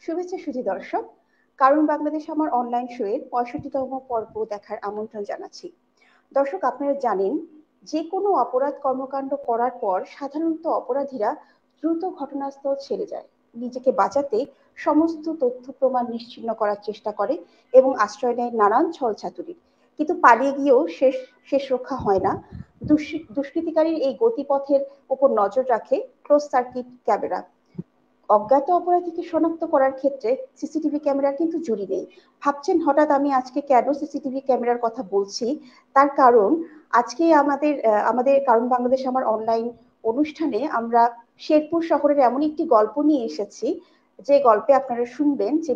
শুভেচ্ছা সুধী দর্শক, কারণ বাংলাদেশ আমার অনলাইন শোয়ের 65তম পর্ব দেখার আমন্ত্রণ জানাচ্ছি। দর্শক, আপনারা জানেন যে কোনো অপরাধ কর্মকাণ্ড করার পর সাধারণত অপরাধীরা দ্রুত ঘটনাস্থল ছেড়ে যায়, নিজেকে বাঁচাতে সমস্ত তথ্য প্রমাণ নিশ্চিহ্ন করার চেষ্টা করে এবং আশ্রয় নেয় নানান ছলচাতুরির। কিন্তু পালিয়ে গিয়েও শেষ রক্ষা হয় না। দুষ্কৃতিকারীর এই গতিপথের উপর নজর রাখে ক্লোজ সার্কিট ক্যামেরা। অজ্ঞাত অপরাধীকে শনাক্ত করার ক্ষেত্রে সিসিটিভি ক্যামেরার কিন্তু জুড়ি নেই। ভাবছেন হঠাৎ আমি আজকে কেন সিসিটিভি ক্যামেরার কথা বলছি? তার কারণ আজকে আমাদের কারণ বাংলাদেশ আমার অনলাইন অনুষ্ঠানে আমরা শেরপুর শহরের এমন একটি গল্প নিয়ে এসেছি, যে গল্পে আপনারা শুনবেন যে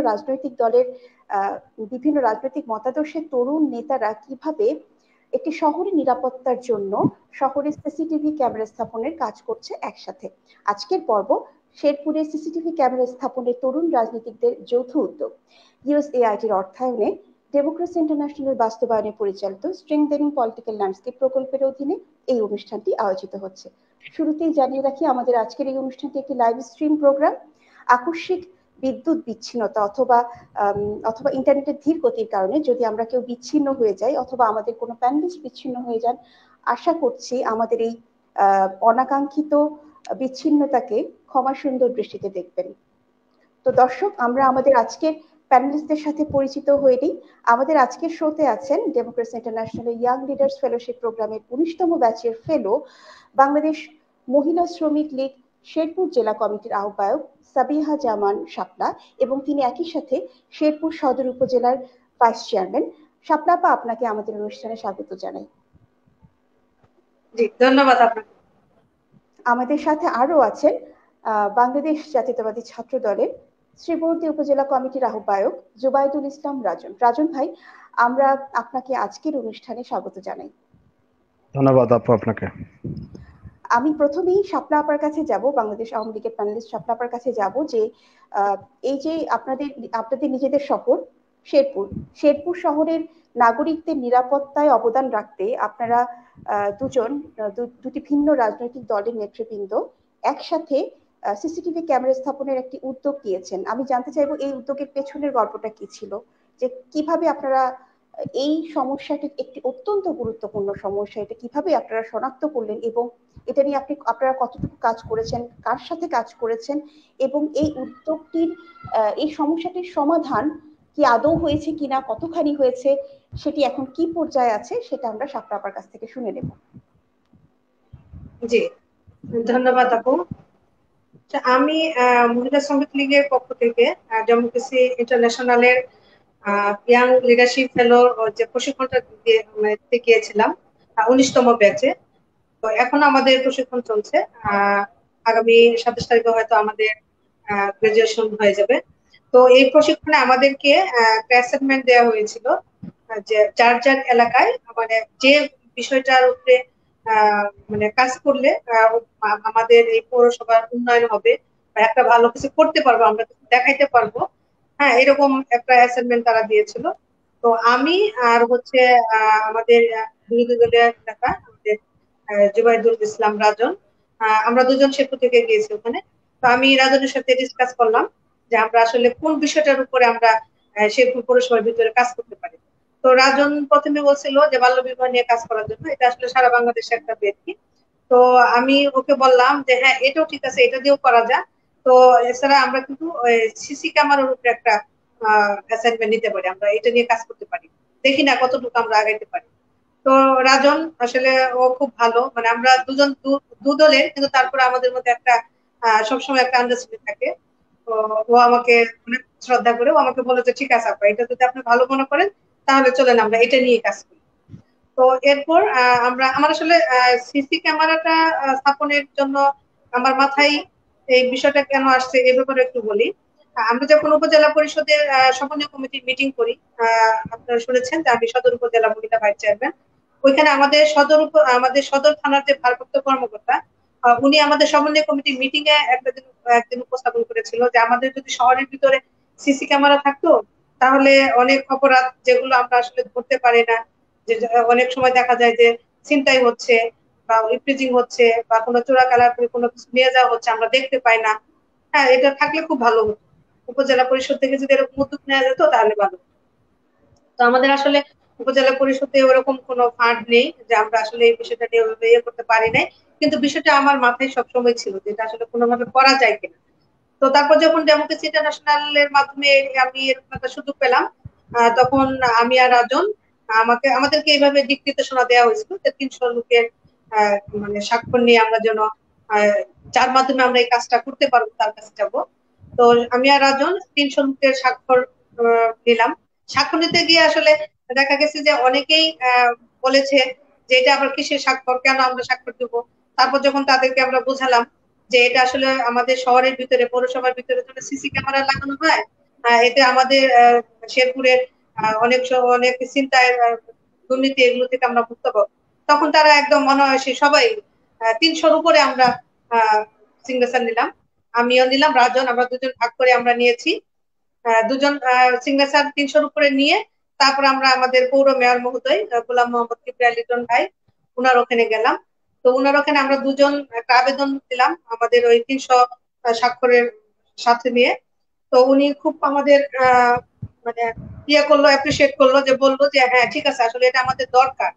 বিভিন্ন রাজনৈতিক মতাদর্শের তরুণ নেতারা কিভাবে একটি শহরের নিরাপত্তার জন্য শহরে সিসিটিভি ক্যামেরা স্থাপনের কাজ করছে একসাথে। আজকের পর্ব শেরপুরে সিসিটিভি ক্যামেরা স্থাপনের তরুণ রাজনীতিকদের যৌথ উদ্যোগ। ইউএসএআইটির অর্থায়নে ডেমোক্রেসি ইন্টারন্যাশনাল বাস্তবায়নে পরিচালিত স্ট্রেংথেনিং পলিটিক্যাল ল্যান্ডস্কেপ প্রকল্পের অধীনে এই অনুষ্ঠানটি আয়োজিত হচ্ছে। শুরুতেই জানিয়ে রাখি, আমাদের আজকের এই অনুষ্ঠানটি একটি লাইভ স্ট্রিম প্রোগ্রাম। আকস্মিক বিদ্যুৎ বিচ্ছিন্নতা অথবা ইন্টারনেটের ধীর গতির কারণে যদি আমরা কেউ বিচ্ছিন্ন হয়ে যাই অথবা আমাদের কোনো প্যানেলিস্ট বিচ্ছিন্ন হয়ে যান, আশা করছি আমাদের এই অনাকাঙ্ক্ষিত বিচ্ছিন্নতাকে ক্ষমা সুন্দর দৃষ্টিতে দেখবেন। তো দর্শক, আমরা আমাদের আজকের প্যানেলিস্টদের সাথে পরিচিত হয়ে নিই। আমাদের আজকের শোতে আছেন democracy international young leaders fellowship প্রোগ্রামের 19তম ব্যাচের ফেলো, বাংলাদেশ মহিলা শ্রমিক লীগ শেরপুর জেলা কমিটির আহ্বায়ক সাবিহা জামান শাপলা, এবং তিনি একই সাথে শেরপুর সদর উপজেলার ভাইস চেয়ারম্যান। শাপলা আপা, আপনাকে আমাদের অনুষ্ঠানে স্বাগত জানাই। জি, ধন্যবাদ আপনাকে। আমাদের সাথে আরো আছেন বাংলাদেশ জাতীয়তাবাদী ছাত্র দলের শ্রীবর্দী উপজেলা কমিটির আহ্বায়ক জুবাইদুল ইসলাম রাজন। রাজন ভাই, আমরা আপনাকে আজকের অনুষ্ঠানে স্বাগত জানাই। ধন্যবাদ আপু আপনাকে। আমি প্রথমেই শাপলা আপার কাছে যাব, বাংলাদেশ আওয়ামী লীগের প্যানেলিস্ট শাপলা আপার কাছে যাব, যে এই যে আপনাদের নিজেদের শহর শেরপুর শহরের নাগরিকদের নিরাপত্তায় অবদান রাখতে আপনারা দুটি ভিন্ন রাজনৈতিক দলের নেতৃবৃন্দ একসাথে সিসিটিভি ক্যামেরা স্থাপনের একটি উদ্যোগ নিয়েছেন। আমি জানতে চাইবো এই উদ্যোগের পেছনের গল্পটা কি ছিল, যে কিভাবে আপনারা এই সমস্যাটি, একটি অত্যন্ত গুরুত্বপূর্ণ সমস্যা, এটা কিভাবে আপনারা শনাক্ত করলেন এবং এটা নিয়ে আপনারা কতটুকু কাজ করেছেন, কার সাথে কাজ করেছেন, এবং এই উদ্যোগটির এই সমস্যাটির সমাধান কি আদৌ হয়েছে কিনা, কতখানি হয়েছে, সেটি এখন কি পর্যায়ে আছে, সেটা আমরা শাপলা আপার কাছ থেকে শুনে নেব। জি, ধন্যবাদ আপু। আমি মহিলা শ্রমিক লীগের পক্ষ থেকে ডেমোক্রেসি ইন্টারন্যাশনালের ইয়াং লিডারশিপ ফেলো যে প্রশিক্ষণটা গিয়েছিলাম 19তম ব্যাচে। তো এখন আমাদের প্রশিক্ষণ চলছে। আগামী 27 তারিখে হয়তো আমাদের গ্রাজুয়েশন হয়ে যাবে। তো এই প্রশিক্ষণে আমাদেরকে অ্যাসাইনমেন্ট দেওয়া হয়েছিল যে যার যার এলাকায় মানে যে বিষয়টার উপরে মানে কাজ করলে আমাদের এই পৌরসভার উন্নয়ন হবে বা একটা ভালো কিছু করতে পারবো, আমরা দেখাইতে পারবো। হ্যাঁ, এরকম একটা অ্যাসাইনমেন্ট তারা দিয়েছিল। তো আমি আর হচ্ছে আমাদের বিরোধী দলের নেতা আমাদের জুবাইদুল ইসলাম রাজন, আমরা দুজন শেরপুর থেকে গিয়েছি ওখানে। তো আমি রাজনের সাথে ডিসকাস করলাম যে আমরা আসলে কোন বিষয়টার উপরে আমরা শেরপুর পৌরসভার ভিতরে কাজ করতে পারি। তো রাজন প্রথমে বলছিল যে বাল্য বিবাহ নিয়ে কাজ করার জন্য, এটা আসলে সারা বাংলাদেশে একটা ব্যাধি। তো আমি ওকে বললাম যে হ্যাঁ, এটাও ঠিক আছে, এটা দিয়েও করা যায়। তো এছাড়া আমরা কিন্তু সিসি ক্যামেরার উপরে একটা অ্যাসাইনমেন্ট নিতে পারি, আমরা এটা নিয়ে কাজ করতে পারি, দেখি না কতটুকু আমরা আগাইতে পারি। তো রাজন আসলে ও খুব ভালো, মানে আমরা দুজন দু দলের, কিন্তু তারপরে আমাদের মধ্যে একটা সবসময় একটা আন্ডারস্ট্যান্ডিং থাকে। তো ও আমাকে অনেক শ্রদ্ধা করে ও আমাকে বলে যে ঠিক আছে আপা, এটা যদি আপনি ভালো মনে করেন তাহলে চলেন আমরা এটা নিয়ে কাজ করি। তো এরপর আমার আসলে সিসি ক্যামেরাটা স্থাপনের জন্য আমার মাথায় এই বিষয়টা কেন আসছে এ ব্যাপারে একটু বলি। আমরা যখন উপজেলা পরিষদের সমন্বয় কমিটির মিটিং করি, আপনারা শুনেছেন যে আমি সদর উপজেলা মহিলা ভাইস চেয়ারম্যান। ওইখানে আমাদের সদর থানার যে ভারপ্রাপ্ত কর্মকর্তা, উনি আমাদের সমন্বয় কমিটির মিটিং এ একদিন উপস্থাপন করেছিল যে আমাদের যদি শহরের ভিতরে সিসি ক্যামেরা থাকতো তাহলে অনেক অপরাধ যেগুলো আমরা আসলে ধরতে পারি না, যে অনেক সময় দেখা যায় যে ছিনতাই হচ্ছে বা ইপটিজিং হচ্ছে বা কোনো চোরাকালার করে কোনো কিছু নিয়ে যাওয়া হচ্ছে, আমরা দেখতে পাই না। হ্যাঁ, এটা থাকলে খুব ভালো হতো। উপজেলা পরিষদ থেকে যদি এরকম উদ্যোগ নেওয়া যেত তাহলে ভালো। তো আমাদের আসলে উপজেলা পরিষদে ওরকম কোনো ফান্ড নেই যে আমরা আসলে এই বিষয়টা নিয়ে ওইভাবে ইয়ে করতে পারি নাই, কিন্তু বিষয়টা আমার মাথায় সবসময় ছিল যে এটা আসলে কোনোভাবে করা যায় কিনা। তো তারপর যখন ডেমোক্রেসি ইন্টারন্যাশনাল এর মাধ্যমে আমি এরকম একটা সুযোগ পেলাম, তখন আমি আর রাজন আমাদেরকে এইভাবে দিক নির্দেশনা দেওয়া হয়েছিল যে 300 লোকের মানে স্বাক্ষর নিয়ে আমরা যেন যার মাধ্যমে আমরা এই কাজটা করতে পারবো তার কাছে যাব। তো আমি আর রাজন 300 লোকের স্বাক্ষর নিলাম। স্বাক্ষর নিতে গিয়ে আসলে দেখা গেছে যে অনেকেই বলেছে যে এটা আবার কিসের স্বাক্ষর, কেন আমরা স্বাক্ষর দেবো। তারপর যখন তাদেরকে আমরা বোঝালাম যে এটা আসলে আমাদের শহরের ভিতরে পৌরসভার ভিতরে যখন সিসি ক্যামেরা লাগানো হয়, এতে আমাদের শেরপুরের অনেক চিন্তায় দুর্নীতি এগুলো থেকে আমরা মুক্ত পাবো। তখন তারা একদম অনায়াসে সবাই 300-র উপরে আমরা সিগনেচার নিলাম। আমিও নিলাম, রাজন, আমরা দুজন ভাগ করে আমরা নিয়েছি। দুজন সিগনেচার 300-র উপরে নিয়ে তারপর আমরা আমাদের পৌর মেয়র মহোদয় গোলাম মোহাম্মদ কিবরিয়া লিটন ভাই, উনার ওখানে গেলাম। তো উনার ওখানে আমরা দুজন একটা আবেদন দিলাম আমাদের ওই 300 স্বাক্ষরের সাথে নিয়ে। তো উনি খুব আমাদের মানে ইয়ে করলো, অ্যাপ্রিসিয়েট করলো, যে বললো যে হ্যাঁ ঠিক আছে, আসলে এটা আমাদের দরকার,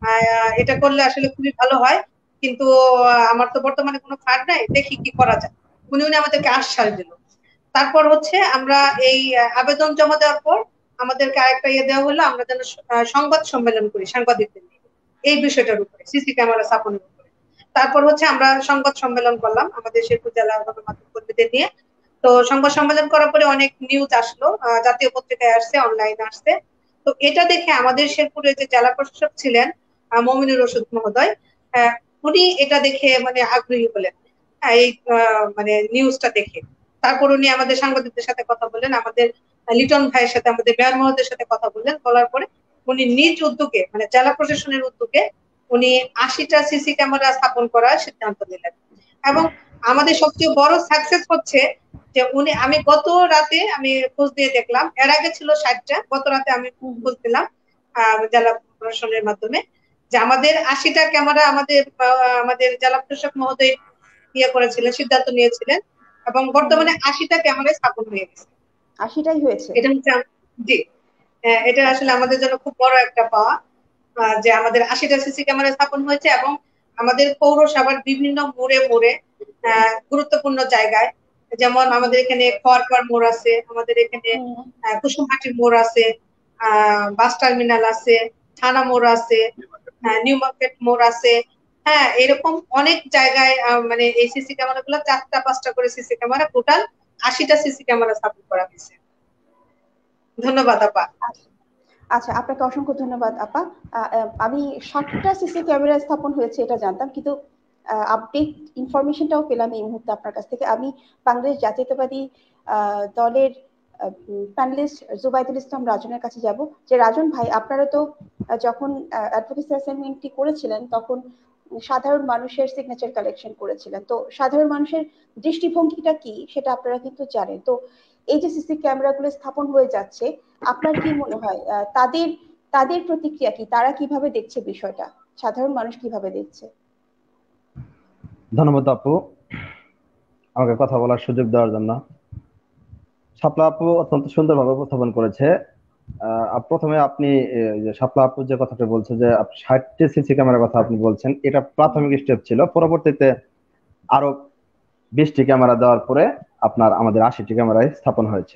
এটা করলে আসলে খুবই ভালো হয়, কিন্তু আমার তো বর্তমানে কোনো ফান্ড নাই, দেখি কি করা যায়। উনি আমাদেরকে আশ্বাস দিল। তারপর হচ্ছে আমরা এই আবেদন জমা দেওয়ার পর আমাদেরকে আরেকটা ইয়ে দেওয়া হলো, আমরা যেন সংবাদ সম্মেলন করি সাংবাদিকদের নিয়ে এই বিষয়টার উপরে, সিসি ক্যামেরা স্থাপনের উপরে। তারপর হচ্ছে আমরা সংবাদ সম্মেলন করলাম আমাদের শেরপুর জেলা গণমাধ্যম কর্মীদের নিয়ে। তো সংবাদ সম্মেলন করার পরে অনেক নিউজ আসলো, জাতীয় পত্রিকায় আসছে, অনলাইনে আসছে। তো এটা দেখে আমাদের শেরপুরের যে জেলা প্রশাসক ছিলেন মমিনুর রশিদ মহোদয়, উনি এটা দেখে মানে আগ্রহী হলেন এই মানে নিউজটা দেখে। তারপর উনি আমাদের সাংবাদিকদের সাথে কথা বললেন, আমাদের লিটন ভাইয়ের সাথে, আমাদের মেয়র মহোদয়ের সাথে কথা বললেন। বলার পরে উনি নিজ উদ্যোগে মানে জেলা প্রশাসনের উদ্যোগে উনি 80টা সিসি ক্যামেরা স্থাপন করার সিদ্ধান্ত নিলেন। এবং আমাদের সবচেয়ে বড় সাকসেস হচ্ছে যে আমি গত রাতে আমি খোঁজ দিয়ে দেখলাম, এর আগে ছিল 60টা, গত রাতে আমি খোঁজ দিলাম জেলা প্রশাসনের মাধ্যমে যে আমাদের 80টা ক্যামেরা আমাদের জেলা প্রশাসক মহোদয় ইয়ে করেছিলেন, সিদ্ধান্ত নিয়েছিলেন, এবং বর্তমানে 80টা ক্যামেরা স্থাপন হয়ে গেছে। 80টাই হয়েছে? এটা হচ্ছে জি, এটা আসলে আমাদের জন্য খুব বড় একটা পাওয়া যে আমাদের 80টা সিসি ক্যামেরা স্থাপন হয়েছে। এবং আমাদের পৌরসভার বিভিন্ন মোড়ে মোড়ে গুরুত্বপূর্ণ জায়গায়, যেমন আমাদের এখানে খোয়ারপাড় মোড় আছে, আমাদের এখানে কুসুমহাটি মোড় আছে, বাস টার্মিনাল আছে, থানা মোড় আছে, নিউ মার্কেট মোড় আছে। হ্যাঁ, এরকম অনেক জায়গায় মানে এই সিসি ক্যামেরা গুলো 4টা 5টা করে সিসি ক্যামেরা, টোটাল 80টা সিসি ক্যামেরা স্থাপন করা হয়েছে। ধন্যবাদ আপা। আচ্ছা, আপনাকে অসংখ্য ধন্যবাদ আপা। আমি 60টা সিসি ক্যামেরা স্থাপন হয়েছে এটা জানতাম, কিন্তু আপডেট ইনফরমেশনটাও পেলাম এই মুহূর্তে আপনার কাছ থেকে। আমি বাংলাদেশ জাতীয়তাবাদী দলের প্যানেলিস্ট জুবাইদুল ইসলাম রাজনের কাছে যাব, যে রাজন ভাই, আপনারা তো যখন অ্যাডভোকেসি অ্যাসাইনমেন্টটি করেছিলেন তখন সাধারণ মানুষের সিগনেচার কালেকশন করেছিলেন, তো সাধারণ মানুষের দৃষ্টিভঙ্গিটা কি সেটা আপনারা কিন্তু জানেন। তো এই যে সিসি ক্যামেরাগুলো স্থাপন হয়ে যাচ্ছে, আপনার কি মনে হয় তাদের তাদের প্রতিক্রিয়া কি, তারা কিভাবে দেখছে বিষয়টা, সাধারণ মানুষ কিভাবে দেখছে? ধন্যবাদ আপু আমাকে কথা বলার সুযোগ দেওয়ার জন্য। শাপলা আপু অত্যন্ত সুন্দরভাবে উপস্থাপন করেছে। প্রথমে আপনি যে শাপলা আপু যে কথাটা বলছে যে 60টি সিসি ক্যামেরার কথা আপনি বলছেন, এটা প্রাথমিক স্টেপ ছিল। পরবর্তীতে আরো 20টি ক্যামেরা দেওয়ার পরে আপনার আমাদের 80টি ক্যামেরায় স্থাপন হয়েছে।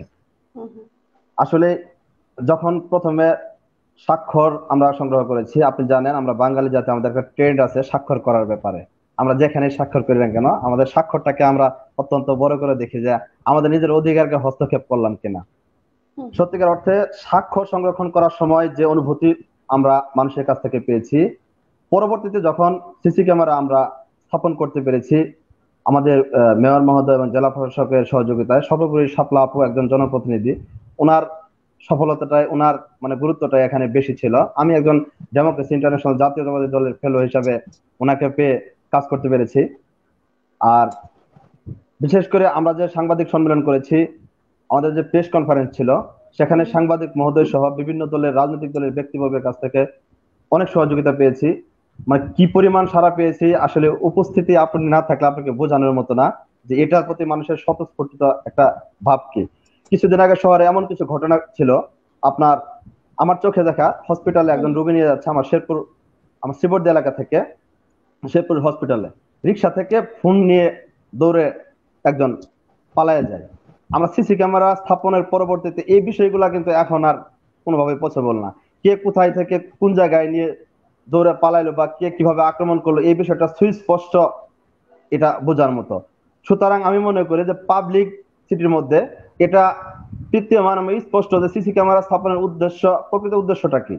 আসলে যখন প্রথমে স্বাক্ষর আমরা সংগ্রহ করেছি, আপনি জানেন আমরা বাঙালি জাতি, আমাদের একটা ট্রেন্ড আছে স্বাক্ষর করার ব্যাপারে। আমরা যেখানে স্বাক্ষর করি না কেন, আমাদের স্বাক্ষরটাকে আমরা অত্যন্ত বড় করে দেখি যে আমাদের নিজের অধিকারকে হস্তক্ষেপ করলাম কিনা। সত্যিকার অর্থে স্বাক্ষর সংরক্ষণ করার সময় যে অনুভূতি আমরা মানুষের কাছ থেকে পেয়েছি, পরবর্তীতে যখন সিসি ক্যামেরা আমরা স্থাপন করতে পেরেছি আমাদের মেয়র মহোদয় এবং জেলা প্রশাসকের সহযোগিতায়, সর্বোপরি শাপলা আপু একজন জনপ্রতিনিধি, ওনার সফলতাটাই, ওনার মানে গুরুত্বটাই এখানে বেশি ছিল। আমি একজন ডেমোক্রেসি ইন্টারন্যাশনাল জাতীয়তাবাদী দলের ফেলো হিসাবে ওনাকে পেয়ে কাজ করতে পেরেছি। আর বিশেষ করে আমরা যে সাংবাদিক সম্মেলন করেছি, আমাদের যে প্রেস কনফারেন্স ছিল, সেখানে সাংবাদিক মহোদয় সহ বিভিন্ন দলের রাজনৈতিক দলের ব্যক্তিবর্গের কাছ থেকে অনেক সহযোগিতা পেয়েছি। মানে কি পরিমাণ সাড়া পেয়েছি, আসলে উপস্থিতি আপনি না থাকলে আপনাকে বোঝানোর মতো না যে এটার প্রতি মানুষের স্বতঃস্ফূর্ত একটা ভাব কি। কিছুদিন আগে শহরে এমন কিছু ঘটনা ছিল, আপনার আমার চোখে দেখা হসপিটালে একজন রোগী নিয়ে যাচ্ছে আমার শ্রীবর্দী এলাকা থেকে শেরপুর হসপিটালে, রিক্সা থেকে ফোন নিয়ে দৌড়ে একজন পালায়ে যায়। আমরা সিসি ক্যামেরা স্থাপনের পরবর্তীতে এই বিষয়গুলা কিন্তু এখন আর কোনোভাবে পসিবল না। কে কোথায় থেকে কোন জায়গায় নিয়ে দৌড়ে পালাইলো বা কে কিভাবে আক্রমণ করলো এই বিষয়টা সুস্পষ্ট, এটা বোঝার মতো। সুতরাং আমি মনে করি যে পাবলিক সিটির মধ্যে এটা তৃতীয়মান স্পষ্ট যে সিসি ক্যামেরা স্থাপনের উদ্দেশ্য, প্রকৃত উদ্দেশ্যটা কি,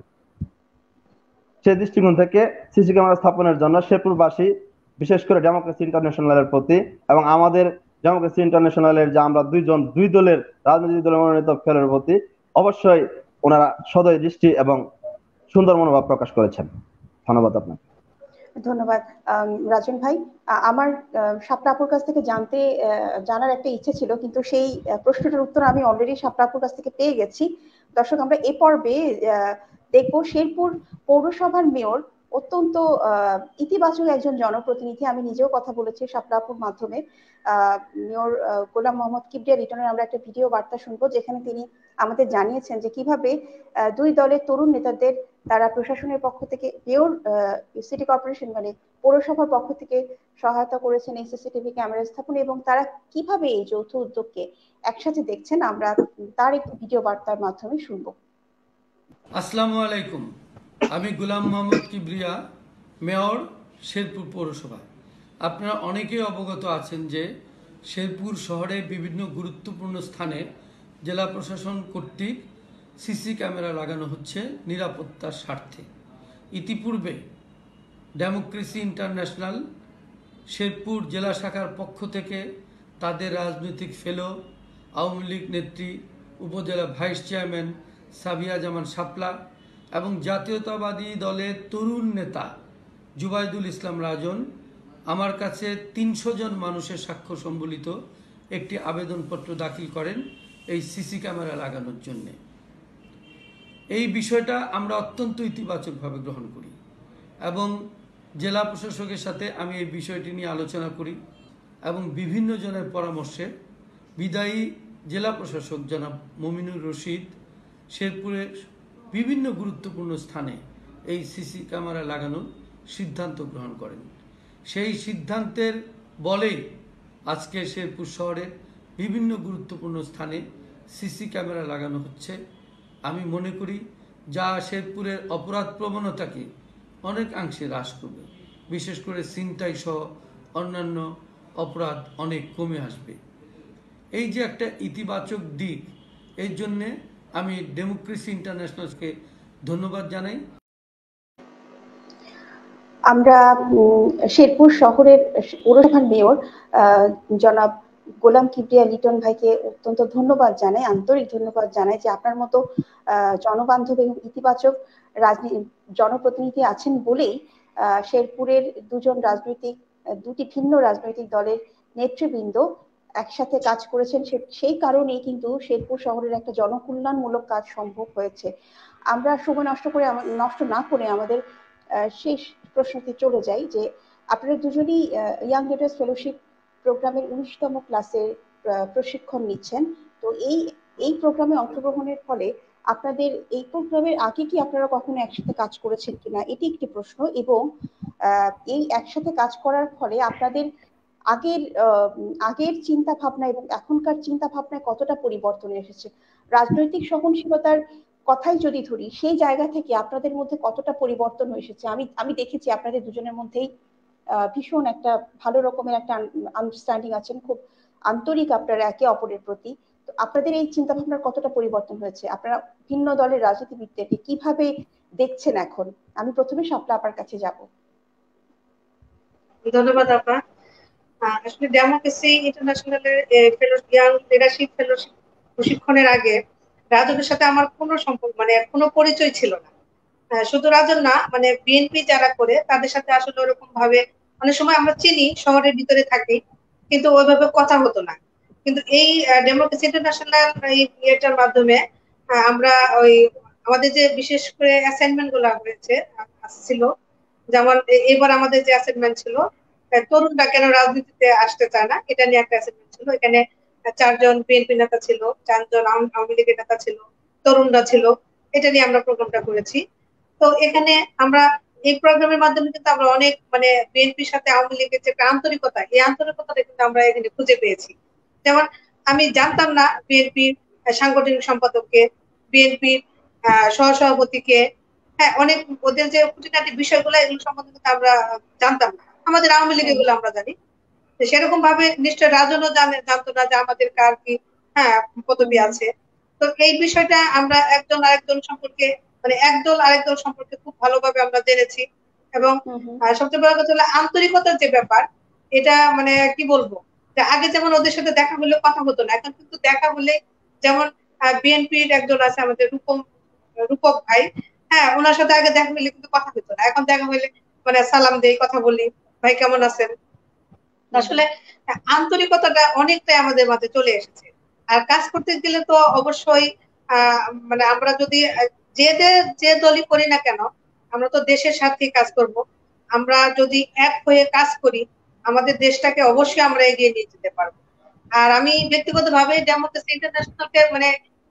সেই দৃষ্টিকোণ থেকে সিসি ক্যামেরা স্থাপনের জন্য শেরপুরবাসী, বিশেষ করে ডেমোক্রেসি ইন্টারন্যাশনালের প্রতি এবং আমাদের ডেমোক্রেসি ইন্টারন্যাশনালের যে আমরা দুই দলের রাজনৈতিক দলের মনোনীত ফেলের প্রতি অবশ্যই ওনারা সদয় দৃষ্টি এবং সুন্দর মনোভাব প্রকাশ করেছেন। ধন্যবাদ আপনাকে। ধন্যবাদ রাজন ভাই। আমার শাপলা আপুর কাছ থেকে জানার একটা ইচ্ছে ছিল, কিন্তু সেই প্রশ্নটার উত্তর আমি অলরেডি শাপলা আপুর কাছ থেকে পেয়ে গেছি। দর্শক, আমরা এ পর্বে দেখবো শেরপুর পৌরসভার মেয়র অত্যন্ত ইতিবাচক একজন জনপ্রতিনিধি। আমি নিজেও কথা বলেছি শাপলা আপুর মাধ্যমে। মেয়র গোলাম মোহাম্মদ কিবরিয়া লিটনের আমরা একটা ভিডিও বার্তা শুনবো, যেখানে তিনি আমাদের জানিয়েছেন যে কিভাবে দুই দলের তরুণ নেতাদের তারা প্রশাসনের পক্ষ থেকে, মেয়র সিটি কর্পোরেশন মানে পৌরসভার পক্ষ থেকে সহায়তা করেছেন এই সিসিটিভি ক্যামেরা স্থাপনে, এবং তারা কিভাবে এই যৌথ উদ্যোগকে একসাথে দেখছেন আমরা তার একটি ভিডিও বার্তার মাধ্যমে শুনবো। আসসালামু আলাইকুম, আমি গোলাম মোহাম্মদ কিবরিয়া, মেয়র শেরপুর পৌরসভা। আপনারা অনেকেই অবগত আছেন যে শেরপুর শহরে বিভিন্ন গুরুত্বপূর্ণ স্থানে জেলা প্রশাসন কর্তৃক সিসি ক্যামেরা লাগানো হচ্ছে নিরাপত্তার স্বার্থে। ইতিপূর্বে ডেমোক্রেসি ইন্টারন্যাশনাল শেরপুর জেলা শাখার পক্ষ থেকে তাদের রাজনৈতিক ফেলো, আওয়ামী লীগ নেত্রী, উপজেলা ভাইস চেয়ারম্যান সাবিয়া জামান শাপলা এবং জাতীয়তাবাদী দলের তরুণ নেতা জুবাইদুল ইসলাম রাজন আমার কাছে ৩০০ জন মানুষের সাক্ষ্য সম্বলিত একটি আবেদনপত্র দাখিল করেন এই সিসি ক্যামেরা লাগানোর জন্যে। এই বিষয়টা আমরা অত্যন্ত ইতিবাচকভাবে গ্রহণ করি এবং জেলা প্রশাসকের সাথে আমি এই বিষয়টি নিয়ে আলোচনা করি এবং বিভিন্ন জনের পরামর্শে বিদায়ী জেলা প্রশাসক জনাব মমিনুর রশিদ শেরপুরের বিভিন্ন গুরুত্বপূর্ণ স্থানে এই সিসি ক্যামেরা লাগানোর সিদ্ধান্ত গ্রহণ করেন। সেই সিদ্ধান্তের বলে আজকে শেরপুর শহরের বিভিন্ন গুরুত্বপূর্ণ স্থানে সিসি ক্যামেরা লাগানো হচ্ছে। আমি মনে করি যা শেরপুরের অপরাধ প্রবণতাকে অনেকাংশে হ্রাস করবে, বিশেষ করে ছিনতাই সহ অন্যান্য অপরাধ অনেক কমে আসবে। এই যে একটা ইতিবাচক দিক, এর জন্যে আমি ডেমোক্রেসি ইন্টারন্যাশনালকে ধন্যবাদ জানাই। আমরা শেরপুর শহরের পৌরসভার মেয়র জনাব গোলাম কিবরিয়া লিটন ভাইকে অত্যন্ত ধন্যবাদ জানাই, আন্তরিক ধন্যবাদ জানাই যে আপনার মতো জনবান্ধব এবং ইতিবাচক জনপ্রতিনিধি আছেন বলেই শেরপুরের দুটি ভিন্ন রাজনৈতিক দলের নেতৃবৃন্দ একসাথে কাজ করেছেন। সেই কারণেই কিন্তু শেরপুর শহরের একটা জনকল্যাণমূলক কাজ সম্ভব হয়েছে। আমরা সময় নষ্ট না করে আমাদের শেষ প্রশ্নতে চলে যাই যে আপনারা দুজনেই ইয়াং লিডার্স ফেলোশিপ প্রোগ্রামের 19তম ক্লাসের প্রশিক্ষণ নিচ্ছেন। তো এই প্রোগ্রামে অংশগ্রহণের ফলে আপনাদের এই প্রোগ্রামের আগে কি আপনারা কখনো একসাথে কাজ করেছেন কিনা, এটি একটি প্রশ্ন। এবং এই একসাথে কাজ করার ফলে আপনাদের আগের চিন্তা ভাবনা এবং এখনকার চিন্তা ভাবনায় কতটা পরিবর্তন এসেছে। রাজনৈতিক সহনশীলতার কথাই যদি ধরি, সেই জায়গা থেকে আপনাদের মধ্যে কতটা পরিবর্তন এসেছে। আমি দেখেছি আপনাদের দুজনের মধ্যেই ভীষণ একটা ভালো রকমের একটা আন্ডারস্ট্যান্ডিং আছেন, খুব আন্তরিক আপনারা একে অপরের প্রতি। তো আপনাদের এই চিন্তা ভাবনার কতটা পরিবর্তন হয়েছে, আপনারা ভিন্ন দলের রাজনীতিবিদদেরকে কিভাবে দেখছেন এখন? আমি প্রথমে শাপলা আপার কাছে যাব। ধন্যবাদ আপা। আসলে ডেমোক্রেসি ইন্টারন্যাশনালের ইয়াং লিডারশিপ ফেলোশিপ প্রশিক্ষণের আগে রাজনের সাথে আমার কোনো সম্পর্ক মানে কোনো পরিচয় ছিল না। শুধু রাজন না, মানে বিএনপি যারা করে তাদের সাথে আসলে ওরকম ভাবে অনেক সময় আমরা চিনি, শহরের ভিতরে থাকি, কিন্তু ওইভাবে কথা হতো না। কিন্তু এই ডেমোক্রেসি ইন্টারন্যাশনাল ইয়েটার মাধ্যমে আমরা ওই আমাদের যে বিশেষ করে অ্যাসাইনমেন্ট গুলো হয়েছে ছিল, যেমন এবার আমাদের যে অ্যাসাইনমেন্ট ছিল তরুণরা কেন রাজনীতিতে আসতে চায় না, এটা নিয়ে একটা অ্যাসাইনমেন্ট ছিল। এখানে 4জন বিএনপি নেতা ছিল, 4জন আওয়ামী লীগের নেতা ছিল, তরুণরা ছিল। এটা নিয়ে আমরা প্রোগ্রামটা করেছি। তো এখানে আমরা এই প্রোগ্রামের মাধ্যমে কিন্তু আমরা অনেক মানে বিএনপির সাথে আওয়ামী লীগের যে একটা আন্তরিকতা, এই আন্তরিকতাটা কিন্তু আমরা এখানে খুঁজে পেয়েছি। যেমন আমি জানতাম না বিএনপির সাংগঠনিক সম্পাদককে, বিএনপির সহসভাপতিকে, হ্যাঁ অনেক ওদের যে খুঁটিনাটি বিষয়গুলো এগুলো সম্বন্ধে কিন্তু আমরা জানতাম না। আমাদের আওয়ামী লীগ এগুলো আমরা জানি। সেরকম ভাবে নিশ্চয় রাজনও জানতো না যে আমাদের কার কি হ্যাঁ পদবি আছে। তো এই বিষয়টা আমরা একজন আরেকজন সম্পর্কে মানে একদল আরেকদল সম্পর্কে খুব ভালোভাবে আমরা জেনেছি। এবং সবচেয়ে বড় কথা হলো আন্তরিকতার যে ব্যাপার, এটা মানে কি বলবো, যে আগে যেমন ওদের সাথে দেখা হলে কথা হতো না, এখন কিন্তু দেখা হলে যেমন বিএনপির একজন আছে আমাদের রূপক ভাই, হ্যাঁ ওনার সাথে আগে দেখা হলে কিন্তু কথা হতো না, এখন দেখা হলে মানে সালাম দেই, কথা বলি, ভাই কেমন আছেন। আসলে আন্তরিকতাটা অনেকটাই আমাদের মাঝে চলে এসেছে। আর কাজ করতে গেলে তো অবশ্যই মানে আমরা যদি যে দলই করি না কেন, আমরা তো দেশের স্বার্থে কাজ করব। আমরা যদি এক হয়ে কাজ করি, আমাদের দেশটাকে অবশ্যই আমরা এগিয়ে নিয়ে যেতে পারবো। আর আমি ব্যক্তিগতভাবে ডেমোক্রেসি ইন্টারন্যাশনালকে মানে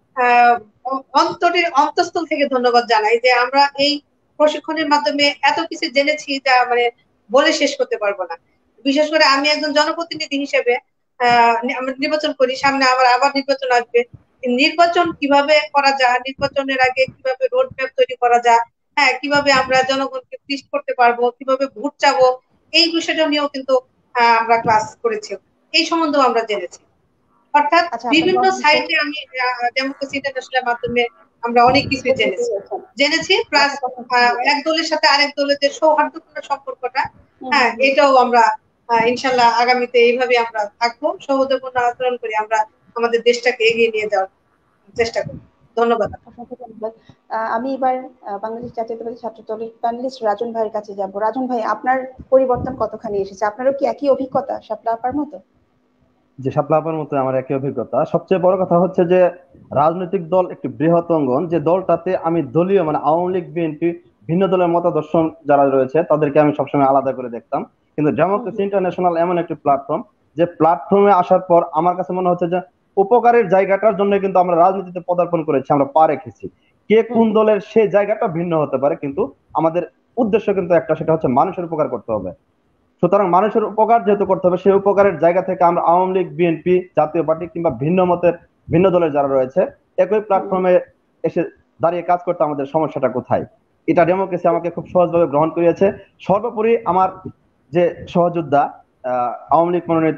অন্তরের অন্তঃস্থল থেকে ধন্যবাদ জানাই যে আমরা এই প্রশিক্ষণের মাধ্যমে এত কিছু জেনেছি যা মানে বলে শেষ করতে পারবো না। বিশেষ করে আমি একজন জনপ্রতিনিধি হিসেবে আমরা নির্বাচন করি, সামনে আবার নির্বাচন আসবে। নির্বাচন কিভাবে করা যায়, নির্বাচনের আগে কিভাবে রোড ম্যাপ তৈরি করা যায়, হ্যাঁ কিভাবে আমরা জনগণকে পিস করতে পারবো, কিভাবে ভোট চাবো, এই বিষয়টা নিয়েও কিন্তু আমরা ক্লাস করেছি, এই সম্বন্ধেও আমরা জেনেছি। অর্থাৎ আচ্ছা, বিভিন্ন সাইটে আমি ডেমোক্রেসি ইন্টারন্যাশনালের মাধ্যমে আমরা অনেক কিছু জেনেছি প্লাস এক দলের সাথে আরেক দলের যে সৌহার্দ্যপূর্ণ সম্পর্কটা, হ্যাঁ এটাও আমরা ইনশাল্লাহ আগামীতে এইভাবে আমরা থাকবো, সৌহার্দ্যপূর্ণ আচরণ করে আমরা আমাদের দেশটাকে এগিয়ে নিয়ে যাওয়ার চেষ্টা করি। ধন্যবাদ। অসংখ্য ধন্যবাদ। আমি এবার বাংলাদেশ জাতীয়তাবাদী ছাত্র দলের প্যানেলিস্ট রাজন ভাইয়ের কাছে যাব। রাজন ভাই, আপনার পরিবর্তন কতখানি এসেছে? আপনারও কি একই অভিজ্ঞতা শাপলা আপার মতো? যে শাপলা আপার মতো আমার একই অভিজ্ঞতা। সবচেয়ে বড় কথা হচ্ছে যে রাজনৈতিক দল একটি বৃহৎ অঙ্গন, যে দলটাতে আমি দলীয় মানে আওয়ামী লীগ বিএনপি ভিন্ন দলের মতাদর্শ যারা রয়েছে তাদেরকে আমি সবসময় আলাদা করে দেখতাম। কিন্তু ডেমোক্রেসি ইন্টারন্যাশনাল এমন একটি প্ল্যাটফর্ম, যে প্ল্যাটফর্মে আসার পর আমার কাছে মনে হচ্ছে যে উপকারের জায়গাটার জন্য কিন্তু আমরা রাজনীতিতে পদার্পণ করেছি, আমরা পা রেখেছি। কে কোন দলের সেই জায়গাটা ভিন্ন হতে পারে, কিন্তু আমাদের উদ্দেশ্য কিন্তু একটা, সেটা হচ্ছে মানুষের উপকার করতে হবে। সুতরাং মানুষের উপকার যেহেতু করতে হবে, সেই উপকারের জায়গা থেকে আমরা আওয়ামী লীগ বিএনপি জাতীয় পার্টি কিংবা ভিন্ন মতের ভিন্ন দলের যারা রয়েছে একই প্ল্যাটফর্মে এসে দাঁড়িয়ে কাজ করতে আমাদের সমস্যাটা কোথায়, এটা ডেমোক্রেসি আমাকে খুব সহজভাবে গ্রহণ করিয়েছে। সর্বোপরি আমার যে সহযোদ্ধা আওয়ামী লীগ মনোনীত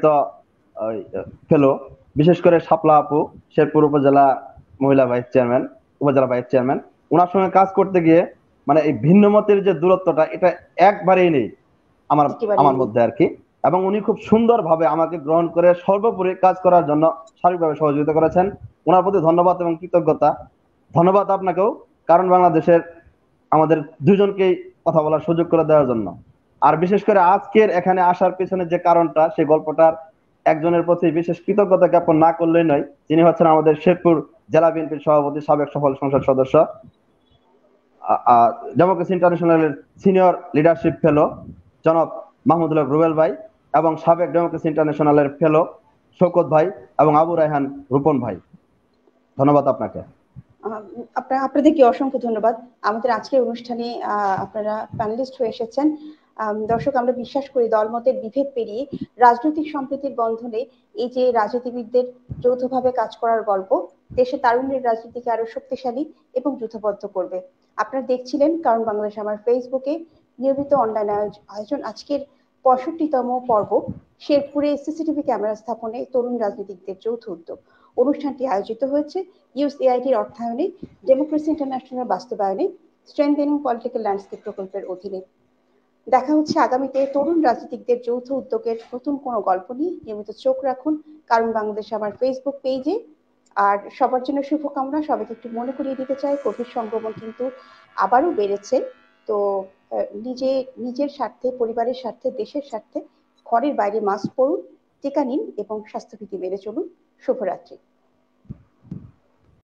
ফেলো, বিশেষ করে শাপলা আপু, শেরপুর উপজেলা মহিলা ভাইস চেয়ারম্যান, উপজেলা ভাইস চেয়ারম্যান, ওনার সঙ্গে কাজ করতে গিয়ে মানে এই ভিন্ন মতের যে দূরত্বটা এটা একবারেই নেই আমার আমার মধ্যে আর কি। এবং উনি খুব সুন্দর ভাবে আমাকে গ্রহণ করে সর্বোপরি কাজ করার জন্য সার্বিকভাবে সহযোগিতা করেছেন। ওনার প্রতি ধন্যবাদ এবং কৃতজ্ঞতা। ধন্যবাদ আপনাকেও, কারণ বাংলাদেশের আমাদের দুজনকেই কথা বলার সুযোগ করে দেওয়ার জন্য। আর বিশেষ করে আজকের এখানে আসার পেছনে যে কারণটা, সেই গল্পটার একজনের প্রতি বিশেষ কৃতজ্ঞতা জ্ঞাপন না করলেই নয়, যিনি হচ্ছেন আমাদের শেরপুর জেলা বিএনপির সভাপতি, সাবেক সফল সংসদ সদস্য, ডেমোক্রেসি ইন্টারন্যাশনালের সিনিয়র লিডারশিপ ফেলো জনাব মাহমুদুল্লাহ রুবেল ভাই, এবং সাবেক ডেমোক্রেসি ইন্টারন্যাশনালের ফেলো শৌকত ভাই এবং আবু রায়হান রূপন ভাই। ধন্যবাদ আপনাকে। আপনাদেরকে অসংখ্য ধন্যবাদ। আমাদের আজকের অনুষ্ঠানে আপনারা প্যানেলিস্ট হয়ে এসেছেন। দর্শক, আমরা বিশ্বাস করি দলমতের বিভেদ পেরিয়ে রাজনৈতিক সম্প্রীতির বন্ধনে এই যে রাজনীতিবিদদের যৌথভাবে কাজ করার গল্প দেশে তারুণ্যের রাজনীতিকে আরো শক্তিশালী এবং যুথবদ্ধ করবে। আপনারা দেখছিলেন কারণ বাংলাদেশ আমার ফেসবুকে নিয়মিত অনলাইন আয়োজন আজকের 65তম পর্ব, শেরপুরে সিসিটিভি ক্যামেরা স্থাপনে তরুণ রাজনীতিকদের যৌথ উদ্যোগ। অনুষ্ঠানটি আয়োজিত হয়েছে ইউএসএআইডির অর্থায়নে ডেমোক্রেসি ইন্টারন্যাশনাল বাস্তবায়নে স্ট্রেংথেনিং পলিটিক্যাল ল্যান্ডস্কেপ প্রকল্পের অধীনে। দেখা হচ্ছে আগামীতে তরুণ রাজনীতিকদের যৌথ উদ্যোগের নতুন কোনো গল্প নিয়ে। নিয়মিত চোখ রাখুন কারণ বাংলাদেশ আমার ফেসবুক পেজে। আর সবার জন্য শুভকামনা। সবাইকে একটু মনে করিয়ে দিতে চাই, কোভিড সংক্রমণ কিন্তু আবারও বেড়েছে। তো নিজের স্বার্থে, পরিবারের স্বার্থে, দেশের স্বার্থে ঘরের বাইরে মাস্ক পরুন, টিকা নিন এবং স্বাস্থ্যবিধি মেনে চলুন। শুভরাত্রি।